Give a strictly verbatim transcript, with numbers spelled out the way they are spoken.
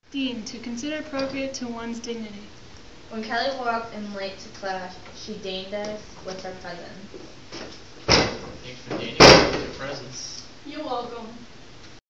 Dean, to consider appropriate to one's dignity. When Kelly walked in late to class, she deigned us with her presence. Thanks for deigning us with your presence. You're welcome.